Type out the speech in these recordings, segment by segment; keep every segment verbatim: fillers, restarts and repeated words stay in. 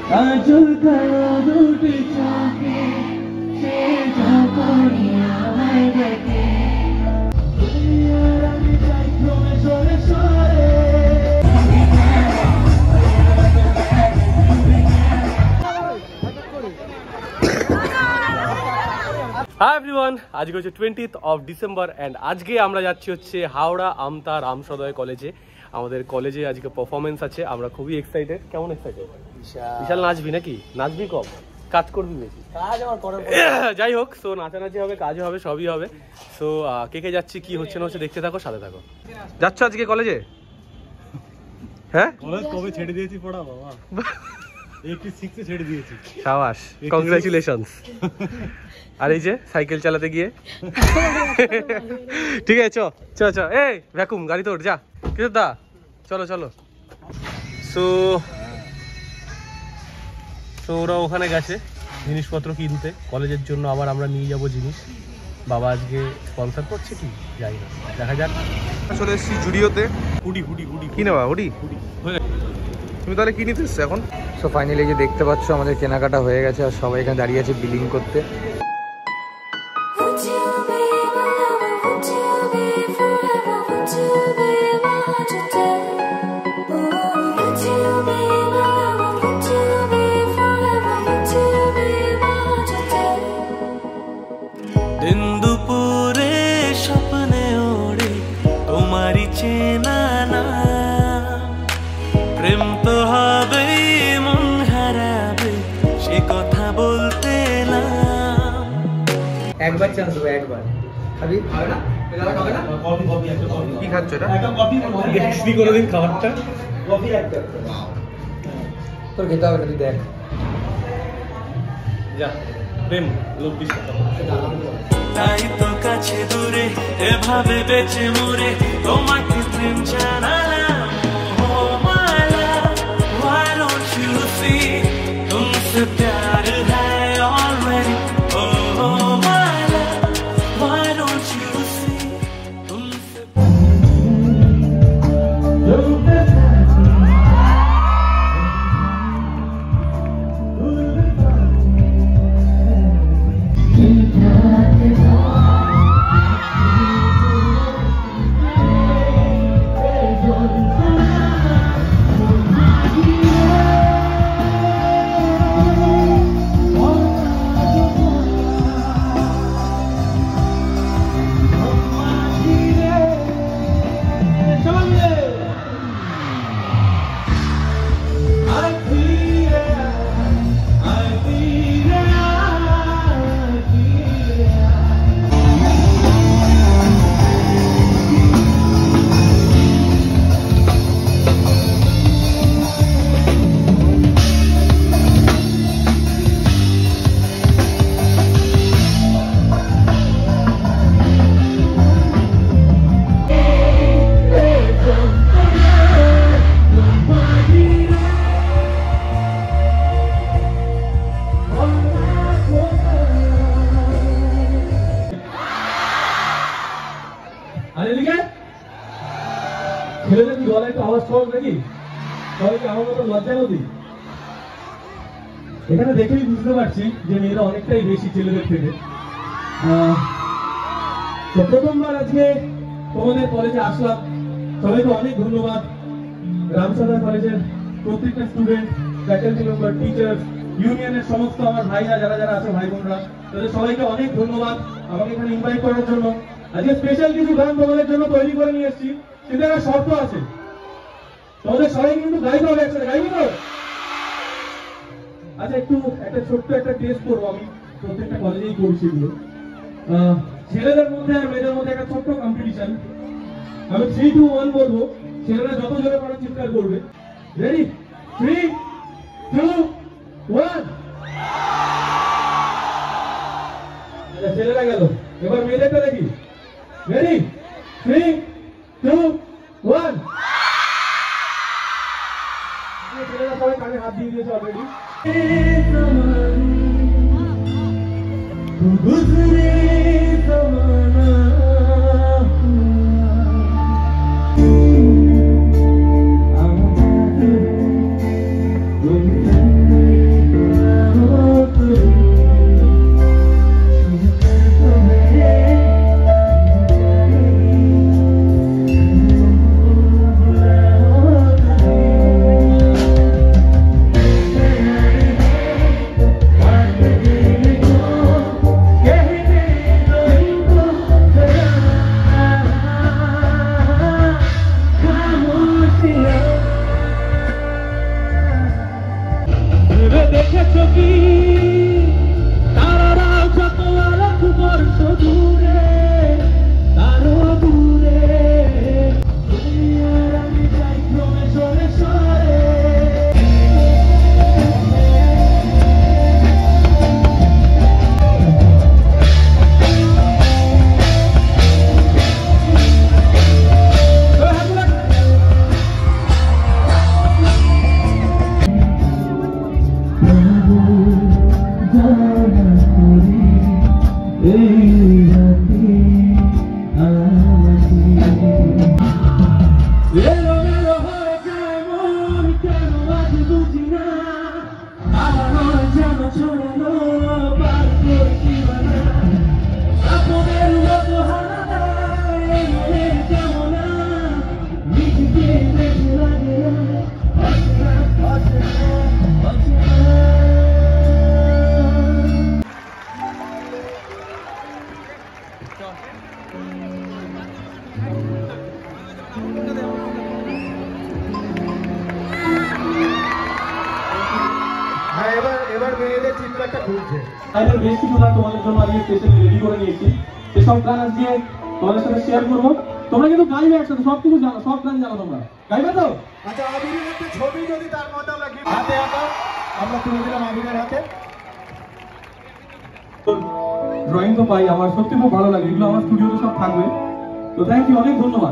Hi everyone, আজকে হচ্ছে twentieth of December and আজকে আমরা যাচ্ছি হচ্ছে হাওড়া আমতা রামসদয় কলেজে। আমাদের কলেজে আজকে পারফরমেন্স আছে, আমরা খুবই এক্সাইটেড। কেমন এক্সাইটেড? বিশাল নাচবি নাকি? নাচবি কম, কাজ করবি বেশি? যাই হোক, সো নাচানাচি হবে, কাজও হবে, সবই হবে। সো কে কে যাচ্ছি, কি হচ্ছে না হচ্ছে দেখতে থাকো, সাথে থাকো। যাচ্ছ আজকে কলেজে? হ্যাঁ, কলেজ কবে ছেড়ে দিয়েছি পড়া বাবা, छियासी ছেড়ে দিয়েছি। শাবাশ, কংগ্রাচুলেশনস। আর এই যে সাইকেল চালাতে গিয়ে ঠিক আছে, চ চ চ এই ভ্যাকুম গাড়ি তোর, যা কিশোর দা, চলো চলো। সো সো ওরা ওখানে গেছে জিনিসপত্র কিনতে কলেজের জন্য, আবার আমরা নিয়ে যাব জিনিস। বাবা আজকে স্পন্সর করছে কি যাই না, দেখা যাক। চলে এসেছি জুডিওতে। হুডি হুডি হুডি কি নেবা? হুডি? তুমি তাহলে কি নিতে এসছো এখন? সো ফাইনালি যে দেখতে পাচ্ছ আমাদের কেনাকাটা হয়ে গেছে, আর সবাই এখানে দাঁড়িয়ে আছে বিলিং করতে। একবার চান্স দেবো, একবার খাবি? কি খাচ্ছ এটা? কোনোদিন খাবারটা তোর খেতে হবে না, তুই দেখ। যা প্রেম লোক তাই তো কাছে দূরে এভাবে বেঁচে মরে তোমাকে প্রেম জানালাম। ও মালা, why don't you see तुमसे प्यार है already। O Mala, why don't you see तुमसे ছেলেদের কি গলায় একটু আওয়াজ সহজ নাকি? সবাইকে আমার মতো লজ্জা নদী। এখানে দেখেই বুঝতে পারছি যে মেয়েরা অনেকটাই বেশি ছেলেদের থেকে। তো প্রথমবার আজকে তোমাদের কলেজে আসলাম, সবাইকে অনেক ধন্যবাদ। রামসদা কলেজের প্রত্যেকটা স্টুডেন্ট, ফ্যাকাল্টি মেম্বার, টিচার, ইউনিয়নের সমস্ত আমার ভাইরা যারা যারা আছে, ভাই বোনরা, তাদের সবাইকে অনেক ধন্যবাদ আমাকে এখানে ইনভাইট করার জন্য। আজকে স্পেশাল কিছু গান তোমাদের জন্য তৈরি করে নিয়ে এসেছি, কিন্তু একটা শর্ত আছে, তোমাদের সবাই কিন্তু গাইতে হবে একসাথে, গাইবে তো? আচ্ছা, একটু একটা ছোট্ট একটা টেস্ট করবো, আমি প্রত্যেকটা কলেজেই করছি এগুলো। ছেলেদের মধ্যে আর মেয়েদের মধ্যে একটা ছোট্ট কম্পিটিশন। আমি থ্রি টু ওয়ান বলবো, ছেলেরা যত জোরে পারে চিৎকার করবে। রেডি? Three two one. আচ্ছা, ছেলেরা গেল, এবার মেয়েদেরটা দেখি। রেডি? Three two one. ছেলেরা সবাই কানে হাত দিয়ে দিয়েছে অলরেডি। দেখেছো কি তারারাও যত আলোক বর্ষ দূরে তারও দূরে দুনিয়ার আমি যাই ক্রমে সরে সরে এবার বেশ কিছু গান তোমাদের জন্য আজকে স্পেশালি রেডি করে নিয়েছি। সেসব গান আজকে তোমাদের সাথে শেয়ার করবো। তোমরা কিন্তু গাইবে একসাথে, সব কিছু জানো, সব গান জানো তোমরা, গাইবে তো? আচ্ছা, আবিরের একটা ছবি যদি তার মধ্যে আমরা হাতে আঁকা আমরা তুলে দিলাম আবিরের হাতে। ড্রয়িং তো পাই, আমার সত্যি খুব ভালো লাগে, এগুলো আমার স্টুডিওতে সব থাকবে। তো থ্যাংক ইউ, অনেক ধন্যবাদ।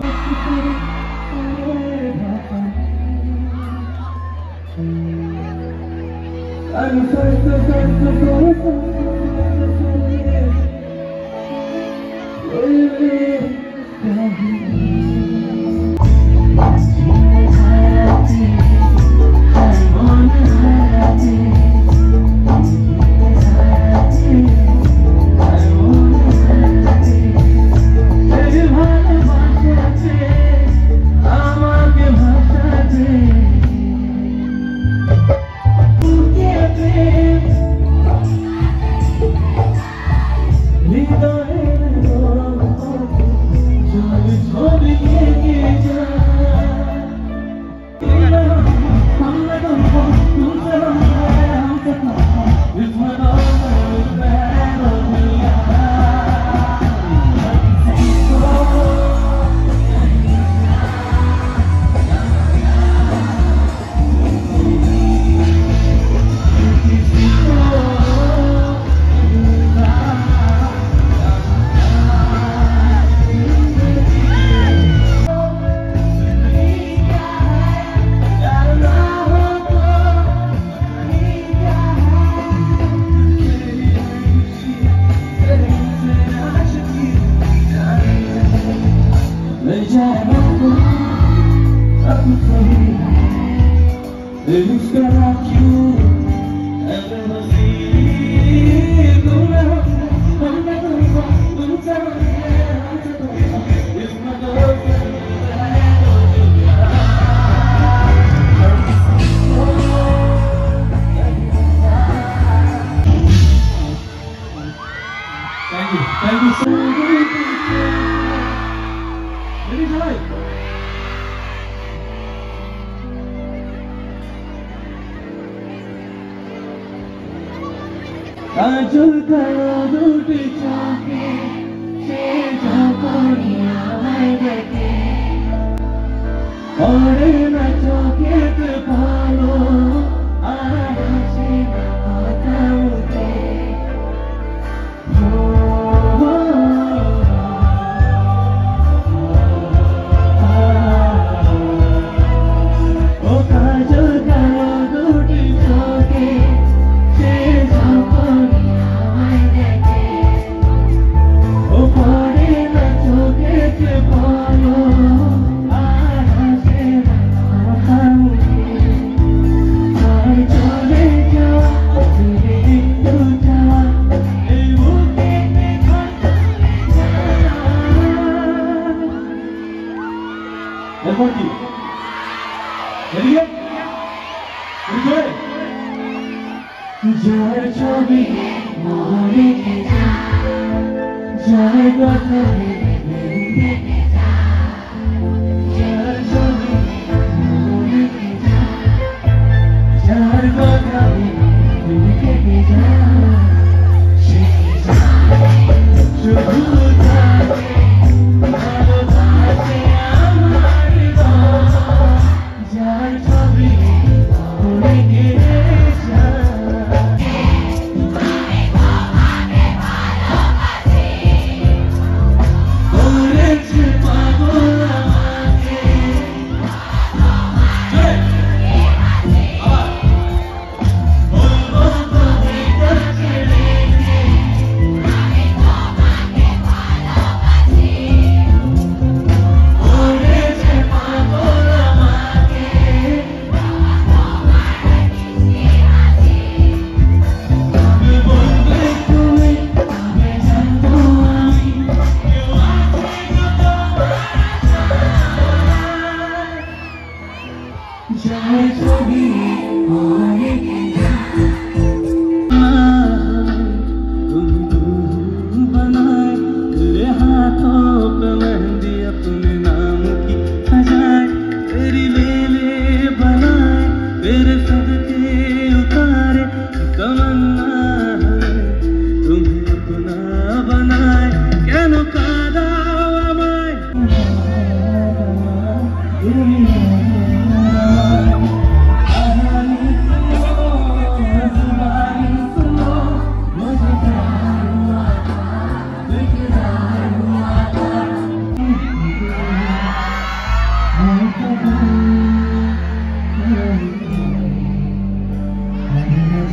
Thank you so much. Ready, Jalai? Ajul karo duti chake, se jokoniya dekhe, ore na choke te bhalo, aase na kotha mute. Jai Chobi, Mori Kija, Jai Gotari, Kija, Jai Chobi, Mori Kija, Jai Gotari,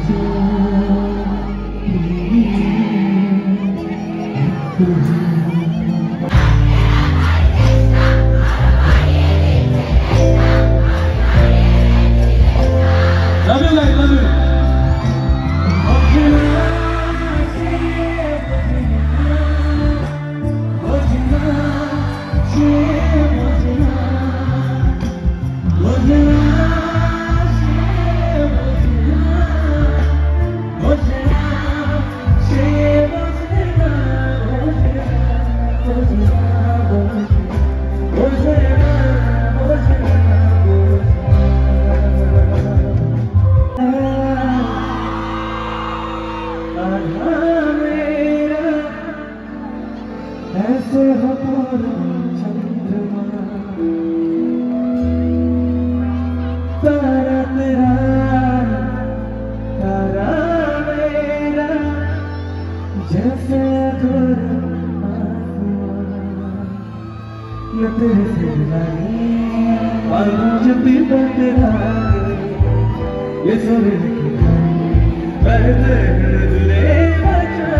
Love you, guys, love you. ऐसे हो चंद्रमा तारा तेरा तारा मेरा जैसे अधूर न तेरे से लागे और जब भी तेरा ये सोने की पहले दूरे बचा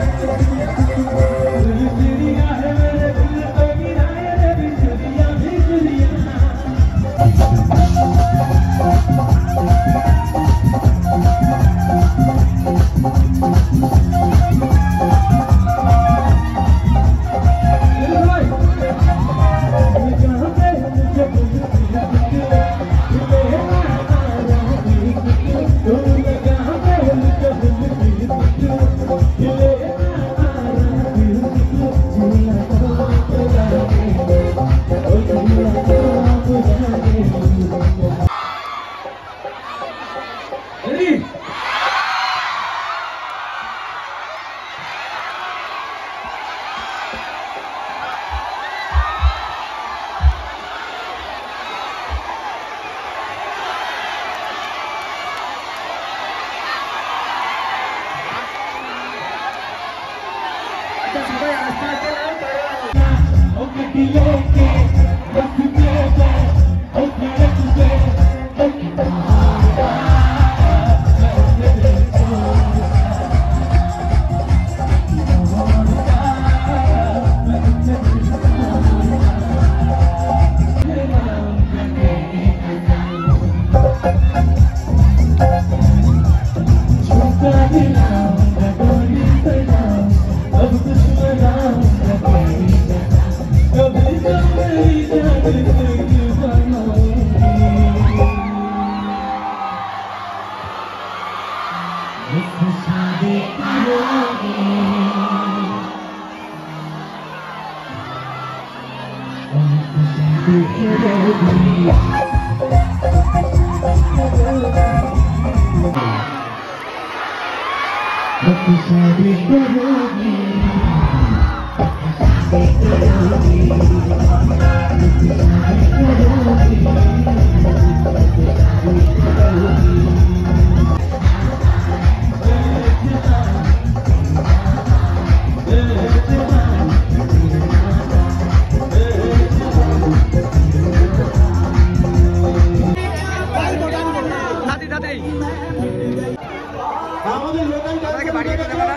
আমাদের লোকাল ডান্সারকে বাড়িয়ে দিতে পারা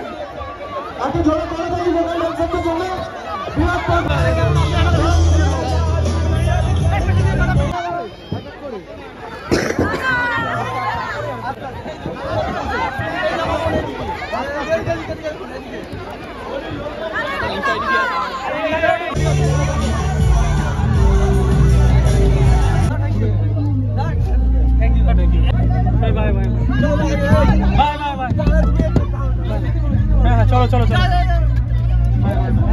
এত জোরে করে দাও লোকাল ডান্সারদের জন্য চলো চলো চলো